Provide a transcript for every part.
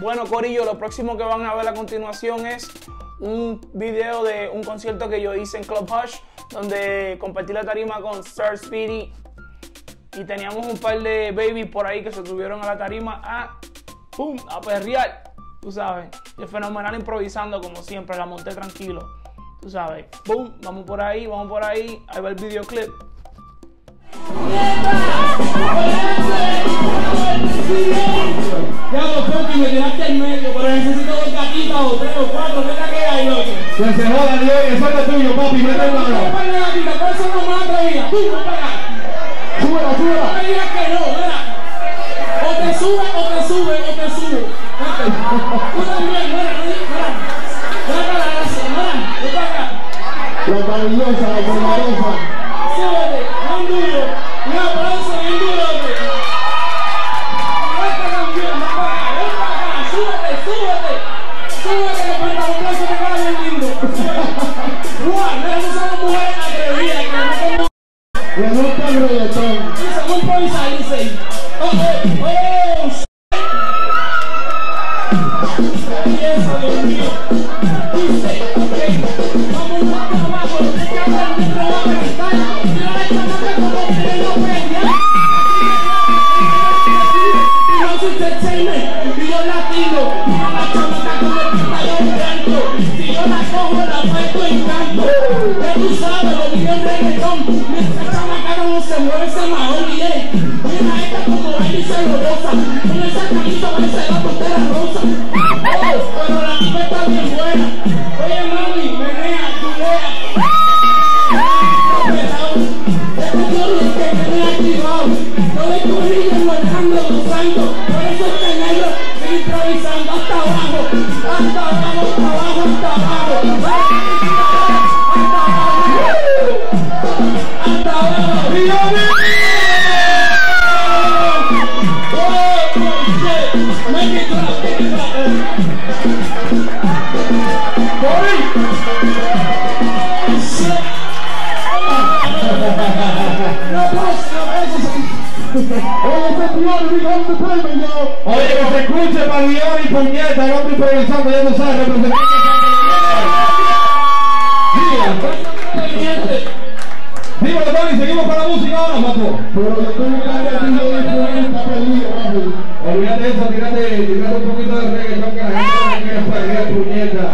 Bueno, corillo, lo próximo que van a ver a continuación es un video de un concierto que yo hice en Club Hush, donde compartí la tarima con Sir Speedy y teníamos un par de babies por ahí que se subieron a la tarima a perrear, tú sabes. Y es fenomenal improvisando como siempre, la monté tranquilo, tú sabes. Boom, vamos por ahí, ahí va el videoclip. Ya los Funky me tiraste en medio, pero necesito 2 gatitas o 3 o 4, ¿qué es la que hay, loco? Que se joda, Dios, eso es lo tuyo, papi, mete el mano. ¿Cuál es la gatita? ¿Cuáles son las más atrevidas? Tú, no para acá. Súbela, súbela. No me digas que no, mira. O te sube, o te sube, o te sube. Tú también, mira, mira. Mira para la gracia, mira, ven para acá. La maravillosa, la poderosa. Súbete, bien duro. Un aplauso bien duro, hombre. Esta canción, ven para acá, súbete, súbete. Súbete, que cuenta un aplauso te queda bien lindo. Guau, mira, esas son las mujeres atrevidas, que no como... Le gusta el reggaetón. Dice, voy a improvisar, dice. Eso, Dios mío. Dice, vamos más abajo, es que ahora el metro va a cantar. Mira la chamaca como que no prende. Dios Entertainment, Dios Latino. Mira la chamaca como el pantalón blanco. Si yo la cojo, la meto en canto. Ya tú sabes, lo mío es reggaetón. Esta chamaca como se mueve ese mahón y mira esta como baila y se lo goza. Con esa camisa parece la pantera rosa. Pero la tipa está bien buena. Oye, mami, menea, culea. Este tío es que me ha activado. No de corrillo envolando, gozando. Por eso este negro sigue improvisando hasta abajo. Hasta abajo, hasta abajo, hasta abajo. Hasta abajo. Make it clap, make it clap. Oye, que se escuche para guiar y puñeta, el hombre improvisando, ya no sabe, representando Dímelo, Tony, seguimos con la música ahora, papo. Pero yo estoy buscando el video de esta película, olvídate eso, tírate un poquito de reggaetón que la gente no quiere perder, puñeta.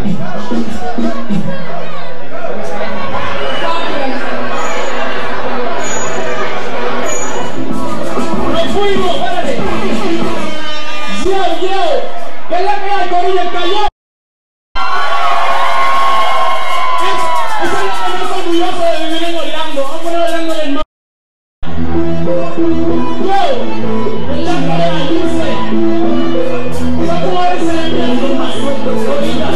¡Nos fuimos! ¡Espérate! ¡Yo! ¿Qué es la que hay, corillo? ¡El callao! Esa es la que más orgulloso de vivir en Orlando. Vamos a poner Orlando en el mar. ¡Yo! ¡Es la que hay, dice! ¿Cómo eres el invierno más ahorita?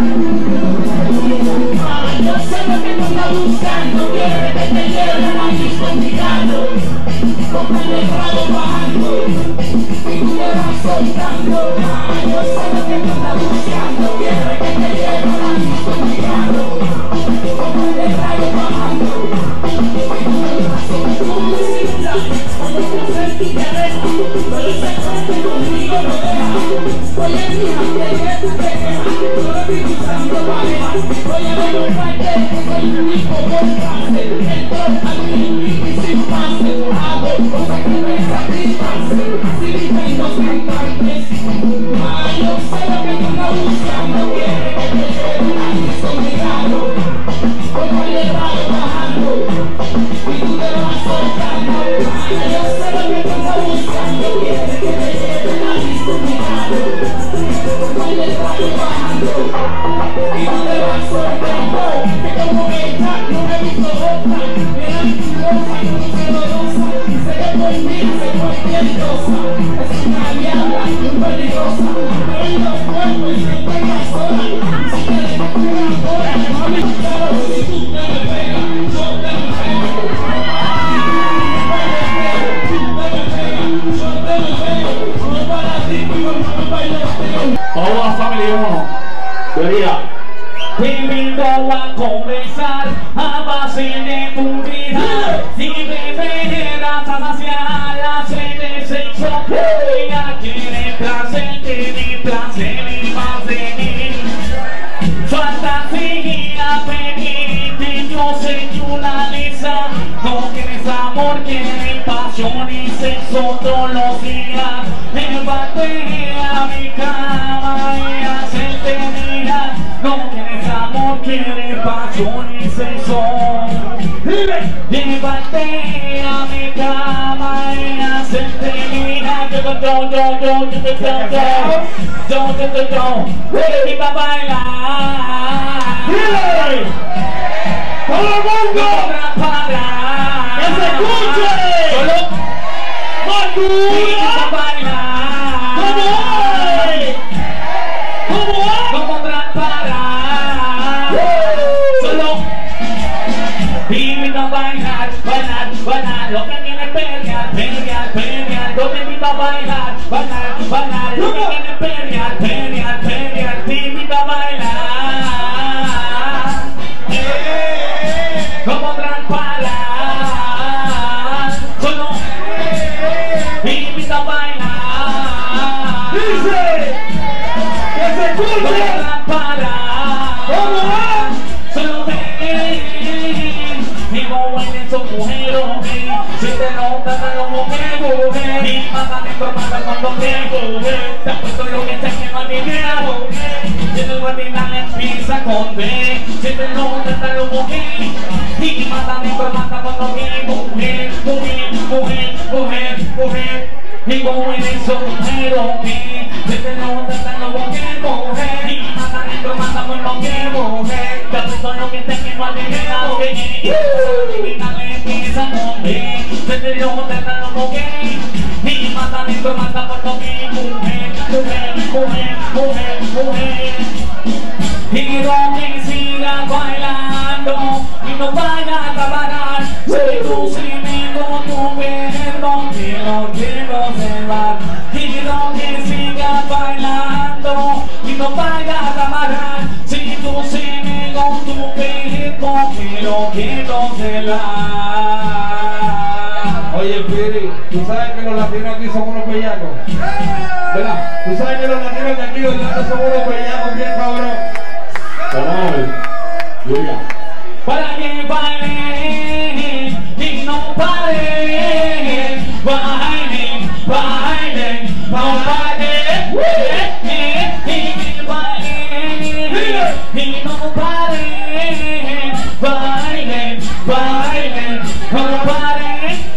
Yo sé lo que tú estás buscando. Quiere que te lleven a mí con mi gato. Con el rabo bajando y tú te vas soltando. Yo sé lo que tú estás buscando. Quiere que te lleven a mí con mi gato. Con el rabo bajando y tú te vas soltando. Cuando tú crees que te deja, pero ese cuento conmigo no deja. Oye, mija, te queja, yo lo estoy buscando pareja. Oye, vengo parte, soy un único por clase. Entro al mini y sin pase. Hago cosas que me satisfacen. Así tengo cantantes. Yo sé lo que tú estás buscando. Quiere que te lleve una disco negado. Como el errado bajando y tú te vas soltando. Yo sé lo que tú estás buscando. Quiere que te lleve una disco negado. Como el errado bajando y tú te vas soltando. Que como esta no me he visto otra. Mira tu rosa, yo no se lo goza. Sé que por mí hace cualquier cosa. Es una diabla y un peligrosa. Pero en los cuerpos y siempre en la sola. Si te dejo una hora, mami, claro, si tú te me pegas, yo te me pego. Yo te me pego. No para ti, no para bailoteo. Toda la familia, uno. Vería. Te invito a comenzar a base de tu vida. Si me veneras a saciar la sed de sexo, ella quiere placer, tiene placer. llévate a mi cama y hacerte mía. Baby, pa' bailar. ¡Dile! ¡Todo el mundo! ¡Que se escuche! Solo ¡Madura! pa' bailar. ¿Cómo es? ¿Cómo es? No podrán parar. Solo te invito a bailar, bailar, bailar. Lo que viene es pelear, pelear, pelear. Yo te invito a bailar, bailar, bailar. Lo que viene es pelear, pelear, pelear. Te invito a bailar. No podrán parar. Solo te invito a bailar. ¡Dice! ¡Que se No escuche! podrán parar. ¿Cómo es? Solo ven, digo en esos mujeres, si te notas a los mujeres, y más adentro mata cuando te coge, te apuesto lo que te quema mi viejo, y en el guardinal empieza con D, si te notas a los mujeres, y más adentro mata cuando te mujer, mujer, mujer, mujer, mujer, digo en esos mujeres, si te notas a los mujeres, y más adentro mata cuando te mujer, te apuesto lo que te quema mi viejo, y empieza con D, se te dio un terreno con gay, y mata dentro, mata por lo que mujer, mujer, mujer, mujer, mujer. Y donde sigas bailando y no vayas a parar, si tú sigues con tu verbo, que no quiero observar. Y donde sigas bailando y no vayas a parar, si tú sigues con tu verbo, que no quiero observar. Oye, Piri, ¿tú sabes que los latinos aquí son unos bellacos? ¿Verdad? ¿Tú sabes que los latinos de aquí son unos bellacos bien cabrón? Para que baile y no pare, baile, baile, no pare, y baile y no pare, baile, baile, no pare.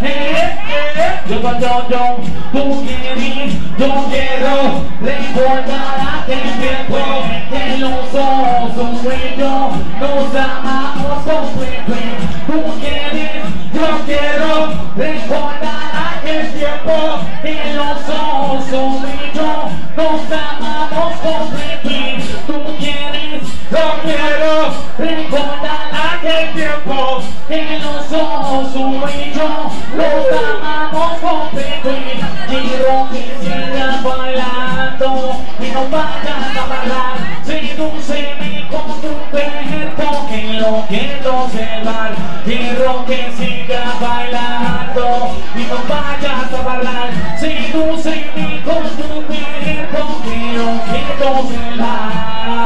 Yo quiero recordar aquel tiempo que los ojos y yo nos amamos completamente. Tú quieres, yo quiero recordar aquel tiempo que los ojos y yo nos amamos completamente. Tú quieres, yo quiero recordar aquel tiempo que los ojos y yo nos amamos completamente. Quiero que sigas bailando y no vayas a parar. Sedúceme con tu cuerpo que lo quiero observar. Quiero que sigas bailando y no vayas a parar. Sedúceme con tu cuerpo que lo quiero observar.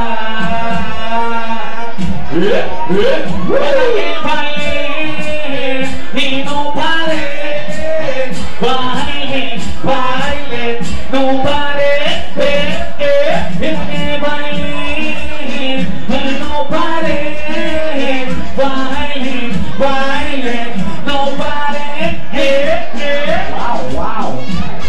Para que baile y no pare, baile, baile, no pare, que baile y no pare, baile, baile, no pare, wow, wow.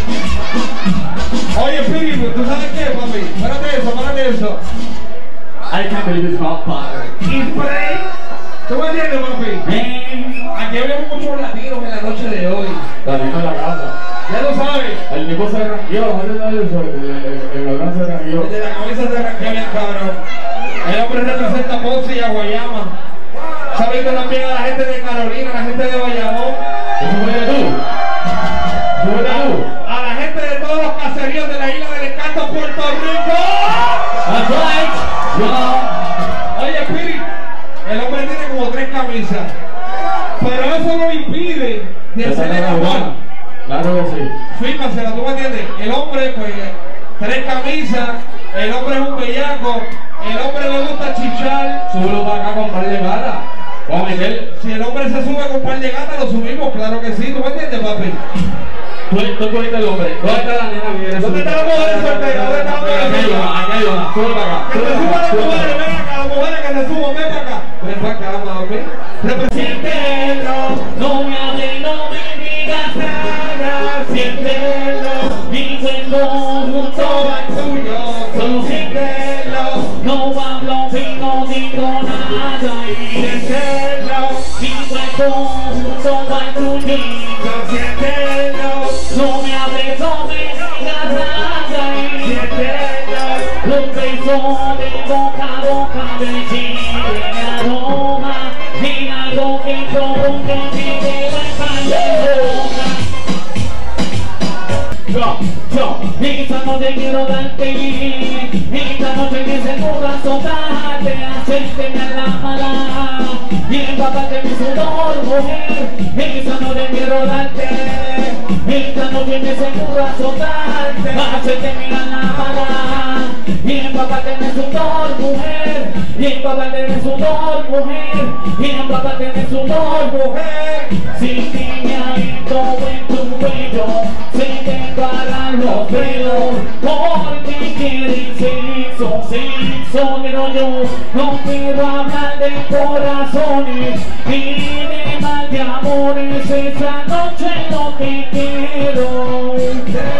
Oye, Piri, ¿tú sabes qué, papi? Párate eso. I can't believe it's not fire. Y Frey, ¿tú me entiendes, papi? Aquí hablamos muchos latinos en la noche de hoy. Latino en la casa. Ya lo sabes. El tipo se ranqueó, el gran se ranqueó. Desde la cabeza se arranquea bien cabrón. El hombre representa a Ponce y a Guayama. Sabiendo también a la gente de Carolina, a la gente de Bayamón. ¿Eso fue de tú? ¿Eso fue de tú? A la gente de todos los caseríos de la isla del Encanto, Puerto Rico. That's right. Oye, Piri, el hombre tiene como 3 camisas. Pero eso no impide de hacerle la mano. Claro que sí. Fírmasela, ¿tú me entiendes? El hombre, pues, 3 camisas, el hombre es un bellaco, el hombre le gusta chichar. Súbelo para acá con un par de gatas. Vamos a meter. Si el hombre se sube con un par de gatas, lo subimos, claro que sí, ¿tú me entiendes, papi? Tú cogiste el hombre. ¿Dónde está la nena que viene? ¿Dónde está la mujer soltera? ¿Dónde está la mujer? Aquí hay una. Sube para acá. Que se suban las mujeres, ven acá, las mujeres que se suban. subo, ven para acá. Ven para acá, mami. Siéntelo, no me hables, no me digas nada. Siéntelo, mi cuerpo junto al tuyo. Solo siéntelo, no hablo y no digo nada. Y siéntelo, mi cuerpo junto al tuyo. Siéntelo, no me hables, no me digas nada. Y siéntelo, un beso de boca a boca me chile de aroma. Y algo que provoque mi dedo esta noche quiero darte, esta noche que seguro azotarte, hacerte en la mala y empaparte mi sudor, mujer. Esta noche quiero darte, esta noche que seguro azotarte, hacerte en la mala y empaparte mi sudor, mujer. Y empaparte mi sudor, mujer. Y empaparte mi sudor, mujer. Si me habito en tu cuello, se te paran los pelos, porque quieres sexo, pero yo no quiero hablar de corazones ni de mal de amores. Esta noche lo que quiero